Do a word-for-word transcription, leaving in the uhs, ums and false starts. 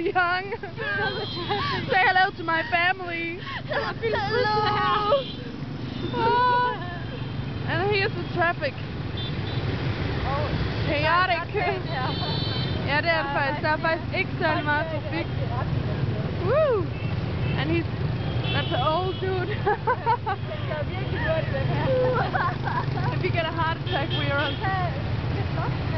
young. Say hello to my family. Hello. Oh. And here's the traffic. Chaotic. Ja, det er det faktisk. Der er faktisk ikke særlig meget trafik. Woo! And he's... That's an old dude. If you get a heart attack, we are on...